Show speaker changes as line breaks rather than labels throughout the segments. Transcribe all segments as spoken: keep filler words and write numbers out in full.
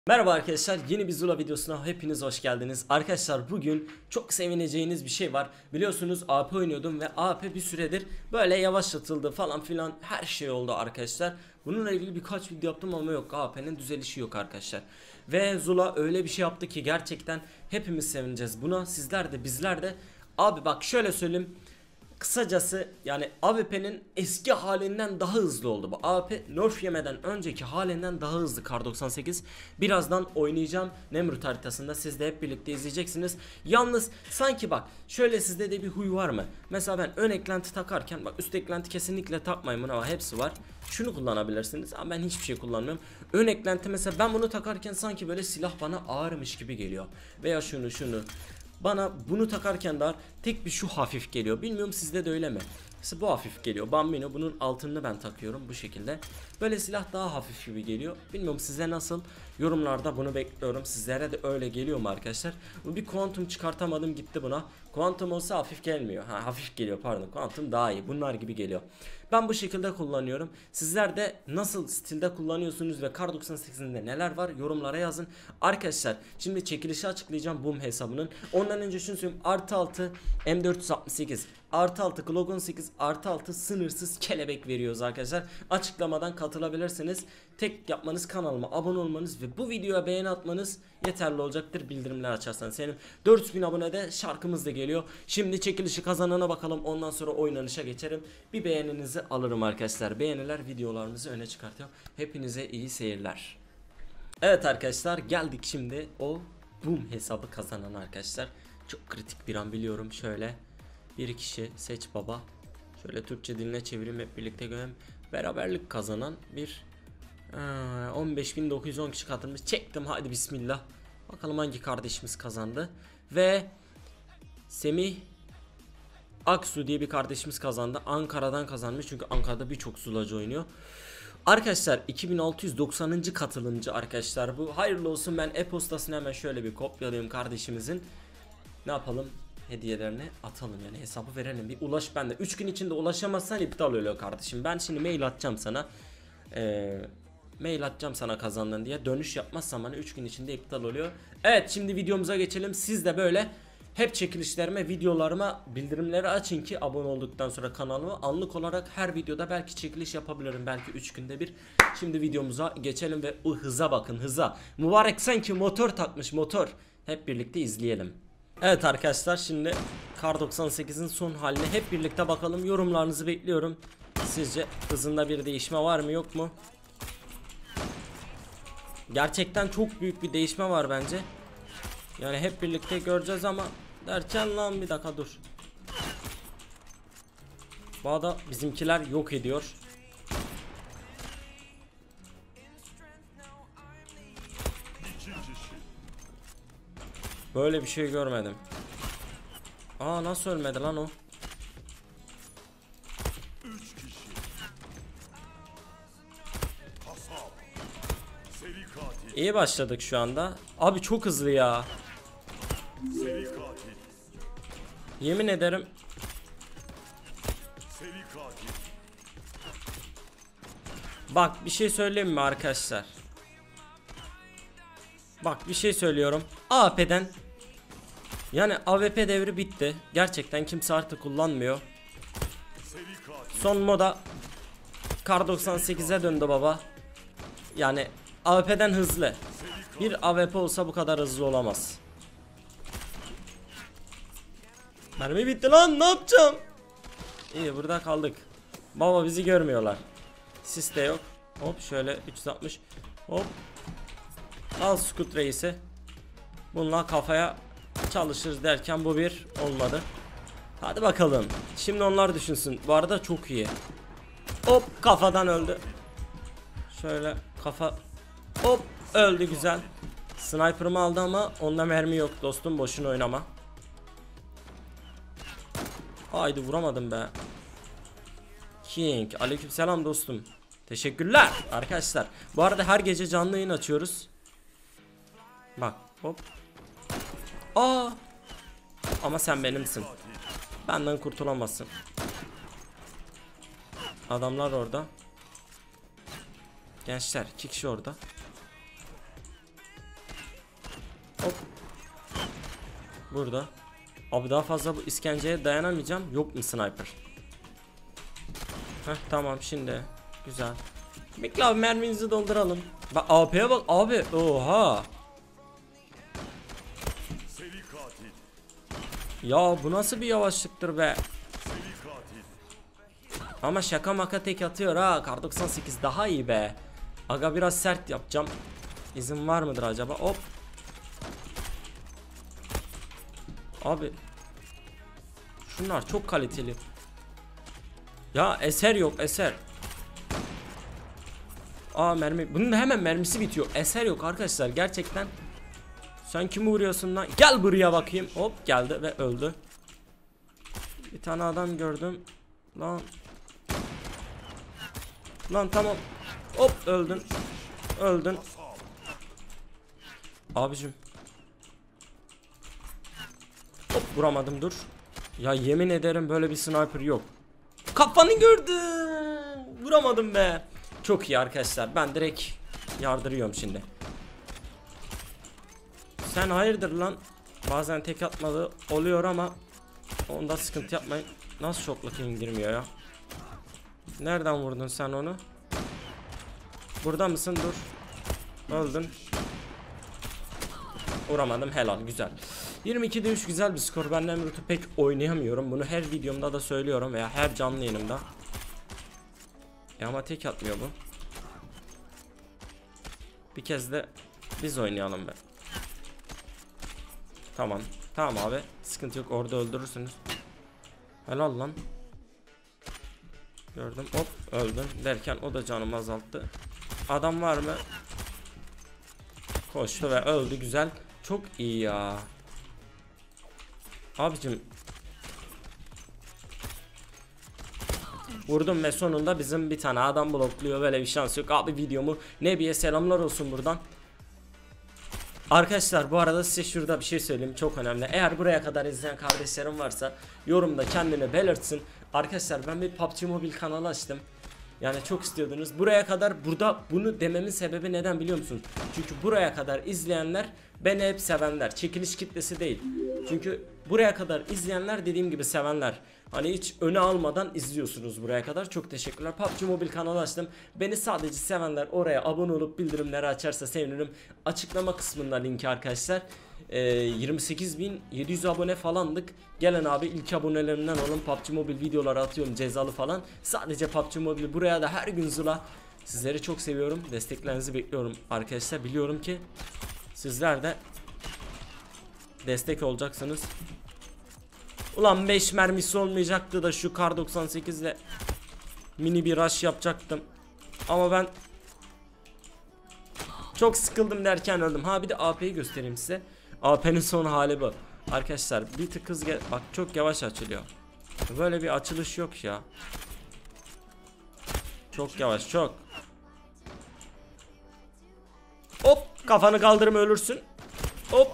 Merhaba arkadaşlar, yeni bir Zula videosuna hepiniz hoş geldiniz. Arkadaşlar bugün çok sevineceğiniz bir şey var. Biliyorsunuz A P oynuyordum ve A P bir süredir böyle yavaşlatıldı falan filan, her şey oldu arkadaşlar. Bununla ilgili birkaç video yaptım ama yok, A P'nin düzelişi yok arkadaşlar. Ve Zula öyle bir şey yaptı ki gerçekten hepimiz sevineceğiz buna. Sizler de bizler de. Abi bak şöyle söyleyeyim. Kısacası yani A W P'nin eski halinden daha hızlı oldu bu. A W P nerf yemeden önceki halinden daha hızlı kar doksan sekiz. Birazdan oynayacağım Nemrut haritasında, siz de hep birlikte izleyeceksiniz. Yalnız sanki bak şöyle, sizde de bir huy var mı? Mesela ben ön eklenti takarken, bak üst eklenti kesinlikle takmayın buna, ama hepsi var. Şunu kullanabilirsiniz ama ben hiçbir şey kullanmıyorum. Ön eklenti mesela, ben bunu takarken sanki böyle silah bana ağırmış gibi geliyor. Veya şunu şunu. Bana bunu takarken daha tek bir şu hafif geliyor. Bilmiyorum sizde de öyle mi? Mesela bu hafif geliyor. Bambino, bunun altını ben takıyorum bu şekilde. Böyle silah daha hafif gibi geliyor. Bilmiyorum size nasıl? Yorumlarda bunu bekliyorum. Sizlere de öyle geliyor mu arkadaşlar? Bu bir kuantum çıkartamadım gitti buna. Kuantum olsa hafif gelmiyor. Ha, hafif geliyor pardon. Kuantum daha iyi. Bunlar gibi geliyor. Ben bu şekilde kullanıyorum. Sizler de nasıl stilde kullanıyorsunuz ve kar doksan sekizinde neler var yorumlara yazın. Arkadaşlar şimdi çekilişi açıklayacağım Boom hesabının. Ondan önce şunu söyleyeyim. Artı altı M dört altmış sekiz, artı altı Glock on sekiz, artı altı sınırsız kelebek veriyoruz arkadaşlar. Açıklamadan katılabilirsiniz. Tek yapmanız kanalıma abone olmanız ve bu videoya beğeni atmanız yeterli olacaktır. Bildirimler açarsanız. Senin dört yüz bin abonede şarkımız da geliyor. Şimdi çekilişi kazanana bakalım, ondan sonra oynanışa geçerim. Bir beğeninizi alırım arkadaşlar. Beğeniler videolarımızı öne çıkartıyor. Hepinize iyi seyirler. Evet arkadaşlar, geldik şimdi o Boom hesabı kazanan arkadaşlar. Çok kritik bir an biliyorum. Şöyle bir kişi seç baba. Şöyle Türkçe diline çevireyim, hep birlikte görelim. Beraberlik kazanan bir on beş bin dokuz yüz on kişi katılmış. Çektim, hadi bismillah. Bakalım hangi kardeşimiz kazandı. Ve Semih Aksu diye bir kardeşimiz kazandı. Ankara'dan kazanmış, çünkü Ankara'da birçok Zulacı oynuyor. Arkadaşlar iki bin altı yüz doksanıncı katılımcı arkadaşlar bu. Hayırlı olsun. Ben e-postasını hemen şöyle bir kopyalayayım kardeşimizin. Ne yapalım? Hediyelerini atalım, yani hesabı verelim. Bir ulaş bende. üç gün içinde ulaşamazsan iptal oluyor kardeşim. Ben şimdi mail atacağım sana. Eee Mail atacağım sana kazandın diye. Dönüş yapmazsan bana üç gün içinde iptal oluyor. Evet, şimdi videomuza geçelim. Siz de böyle hep çekilişlerime, videolarıma bildirimleri açın ki abone olduktan sonra kanalıma anlık olarak her videoda belki çekiliş yapabilirim. Belki üç günde bir. Şimdi videomuza geçelim ve o hıza bakın, hıza. Mübarek sanki motor takmış, motor. Hep birlikte izleyelim. Evet arkadaşlar, şimdi kar doksan sekizin son haline hep birlikte bakalım. Yorumlarınızı bekliyorum. Sizce hızında bir değişme var mı yok mu? Gerçekten çok büyük bir değişme var bence. Yani hep birlikte göreceğiz ama derken lan bir dakika dur. Bu arada bizimkiler yok ediyor. Böyle bir şey görmedim. Aa, nasıl ölmedi lan o? İyi başladık şu anda. Abi çok hızlı ya. Yemin ederim. Bak bir şey söyleyeyim mi arkadaşlar? Bak bir şey söylüyorum. A W P'den yani A W P devri bitti. Gerçekten kimse artık kullanmıyor. Son moda kar doksan sekize döndü baba. Yani A W P'den hızlı. Bir A W P olsa bu kadar hızlı olamaz. Mermi bitti lan, ne yapacağım? İyi, burada kaldık. Baba bizi görmüyorlar. Sis de yok. Hop şöyle üç yüz altmış. Hop. Al Scout reisi. Bununla kafaya çalışırız derken bu bir olmadı. Hadi bakalım. Şimdi onlar düşünsün. Bu arada çok iyi. Hop, kafadan öldü. Şöyle kafa. Hop, öldü, güzel. Sniper'ımı aldı ama onda mermi yok dostum, boşuna oynama. Haydi, vuramadım be. King, aleykümselam dostum. Teşekkürler arkadaşlar. Bu arada her gece canlı yayın açıyoruz. Bak hop. Aa. Ama sen benimsin. Benden kurtulamazsın. Adamlar orada. Gençler iki kişi orada. Burada. Abi daha fazla bu iskenceye dayanamayacağım. Yok mu sniper? Heh, tamam şimdi. Güzel. Bekle abi, merminizi dolduralım. Bak A P'ye bak abi. Oha. Ya bu nasıl bir yavaşlıktır be. Ama şaka maka tek atıyor ha. Kar doksan sekiz daha iyi be. Aga biraz sert yapacağım. İzin var mıdır acaba? Hop. Abi. Şunlar çok kaliteli. Ya eser yok, eser. Aa mermi. Bunun da hemen mermisi bitiyor. Eser yok arkadaşlar gerçekten. Sen kimi vuruyorsun lan? Gel buraya bakayım. Hop geldi ve öldü. Bir tane adam gördüm. Lan. Lan tamam. Hop öldün. Öldün. Abicim. Hop vuramadım, dur. Ya yemin ederim böyle bir sniper yok. Kafanı gördüm. Vuramadım be. Çok iyi arkadaşlar. Ben direkt yardırıyorum şimdi. Sen hayırdır lan? Bazen tek atmalı oluyor ama onda sıkıntı yapmayın. Nasıl şokla indirmiyor ya? Nereden vurdun sen onu? Burada mısın? Dur. Öldün. Vuramadım, helal, güzel. yirmi ikide üç güzel bir skor. Ben Nemrut'u pek oynayamıyorum. Bunu her videomda da söylüyorum veya her canlı yayınımda. E ama tek atmıyor bu. Bir kez de biz oynayalım be. Tamam. Tamam abi. Sıkıntı yok. Orada öldürürsünüz. Helal lan. Gördüm. Hop öldüm derken o da canımı azalttı. Adam var mı? Koştu ve öldü. Güzel. Çok iyi ya. Abicim. Vurdum ve sonunda bizim bir tane adam blokluyor. Böyle bir şans yok. Abi videomu Nebi'ye selamlar olsun buradan. Arkadaşlar bu arada size şurada bir şey söyleyeyim, çok önemli. Eğer buraya kadar izleyen kardeşlerim varsa yorumda kendini belirtsin. Arkadaşlar ben bir P U B G Mobile kanalı açtım. Yani çok istiyordunuz. Buraya kadar burada bunu dememin sebebi neden biliyor musunuz? Çünkü buraya kadar izleyenler beni hep sevenler. Çekiliş kitlesi değil. Çünkü buraya kadar izleyenler dediğim gibi sevenler. Hani hiç öne almadan izliyorsunuz buraya kadar. Çok teşekkürler. P U B G Mobile kanalı açtım. Beni sadece sevenler oraya abone olup bildirimleri açarsa sevinirim. Açıklama kısmında linki arkadaşlar. Ee, yirmi sekiz bin yedi yüz abone falandık. Gelen abi ilk abonelerimden olun. P U B G Mobile videoları atıyorum cezalı falan. Sadece P U B G Mobile, buraya da her gün zula. Sizleri çok seviyorum. Desteklerinizi bekliyorum arkadaşlar. Biliyorum ki sizler de destek olacaksınız. Ulan beş mermisi olmayacaktı da şu Kar doksan sekiz ile mini bir rush yapacaktım. Ama ben çok sıkıldım derken öldüm. Ha bir de A P'yi göstereyim size. A P'nin son hali bu. Arkadaşlar bir tık hız gel, bak çok yavaş açılıyor. Böyle bir açılış yok ya. Çok yavaş, çok. Hop kafanı kaldırma ölürsün. Hop.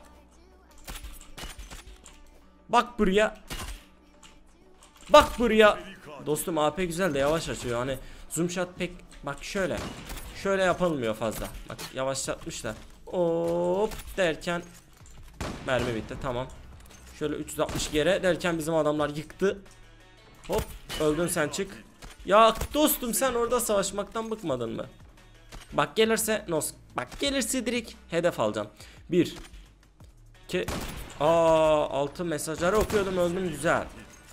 Bak buraya. Bak buraya. Dostum A P güzel de yavaş açıyor. Hani zoom shot pek, bak şöyle. Şöyle yapılmıyor fazla. Bak yavaşlatmışlar. Hop derken mermi bitti, tamam. Şöyle üç yüz altmış yere derken bizim adamlar yıktı. Hop öldün sen, çık. Ya dostum sen orada savaşmaktan bıkmadın mı? Bak gelirse nos. Bak gelirse direkt hedef alacağım. Bir iki. Aa altı mesajları okuyordum, öldüm, güzel.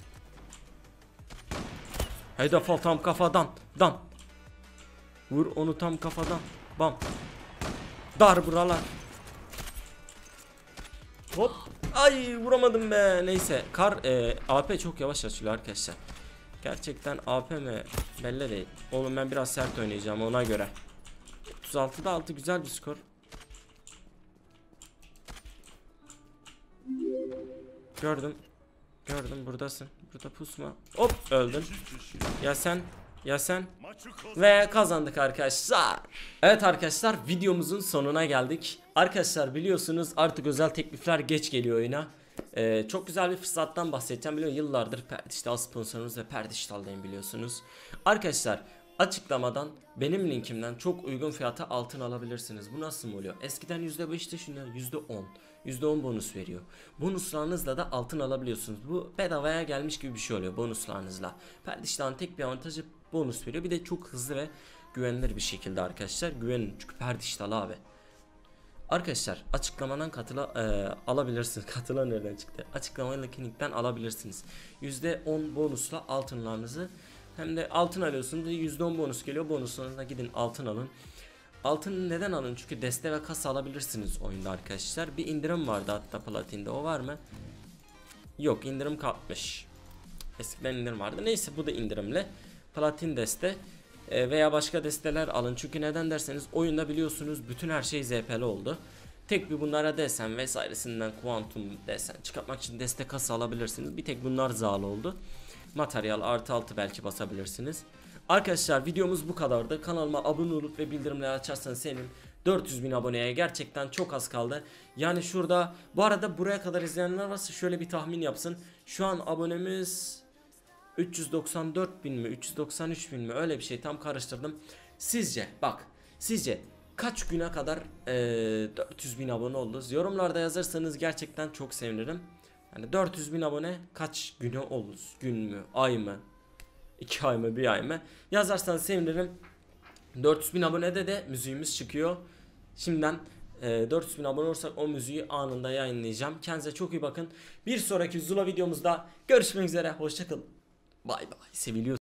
Hedef al tam kafadan. Dan. Vur onu tam kafadan. Bam. Dar buralar. Hop. Ay vuramadım be. Neyse. Kar e, A P çok yavaş açılıyor arkadaşlar. Gerçekten A P mi? Belli değil. Oğlum ben biraz sert oynayacağım ona göre. otuz altıda altı güzel bir skor. Gördüm. Gördüm buradasın. Burada pusma. Hop öldün. Ya sen, ya sen. Ve kazandık arkadaşlar. Evet arkadaşlar videomuzun sonuna geldik. Arkadaşlar biliyorsunuz artık özel teklifler geç geliyor oyuna. Ee, çok güzel bir fırsattan bahsedeceğim. Biliyorum yıllardır Perdiştal sponsorumuz ve Perdiştal'dayım biliyorsunuz. Arkadaşlar Açıklamadan benim linkimden çok uygun fiyata altın alabilirsiniz. Bu nasıl oluyor? Eskiden yüzde beşti, şimdi yüzde on. yüzde on bonus veriyor. Bonuslarınızla da altın alabiliyorsunuz. Bu bedavaya gelmiş gibi bir şey oluyor bonuslarınızla. Perdiştah'ın tek bir avantajı bonus veriyor. Bir de çok hızlı ve güvenilir bir şekilde arkadaşlar. Güvenin çünkü Perdiştah'lı abi. Arkadaşlar açıklamadan katıla e, alabilirsiniz. Katıla nereden çıktı? Açıklamadaki linkten alabilirsiniz. yüzde on bonusla altınlarınızı, hem de altın alıyorsunuz. yüzde on bonus geliyor. Bonuslarına gidin altın alın. Altın neden alın? Çünkü deste ve kasa alabilirsiniz oyunda arkadaşlar. Bir indirim vardı hatta platinde, o var mı? Yok, indirim kalkmış. Eskiden indirim vardı. Neyse, bu da indirimle. Platin deste veya başka desteler alın. Çünkü neden derseniz oyunda biliyorsunuz bütün her şey Z P'li oldu. Tek bir bunlara desen vesairesinden kuantum desen çıkartmak için deste kasa alabilirsiniz. Bir tek bunlar zalı oldu. Materyal artı altı belki basabilirsiniz. Arkadaşlar videomuz bu kadardı. Kanalıma abone olup ve bildirimleri açarsanız senin dört yüz bin aboneye gerçekten çok az kaldı. Yani şurada, bu arada buraya kadar izleyenler varsa şöyle bir tahmin yapsın. Şu an abonemiz üç yüz doksan dört bin mi, üç yüz doksan üç bin mi, öyle bir şey, tam karıştırdım. Sizce bak, sizce kaç güne kadar ee, dört yüz bin abone oldunuz? Yorumlarda yazarsanız gerçekten çok sevinirim. Yani dört yüz bin abone kaç güne olur? Gün mü, ay mı, iki ay mı, bir ay mı? Yazarsanız sevinirim. dört yüz bin abonede de müziğimiz çıkıyor. Şimdiden e, dört yüz bin abone olursak o müziği anında yayınlayacağım. Kendinize çok iyi bakın. Bir sonraki Zula videomuzda görüşmek üzere. Hoşçakalın. Bay bay. Seviliyorsunuz.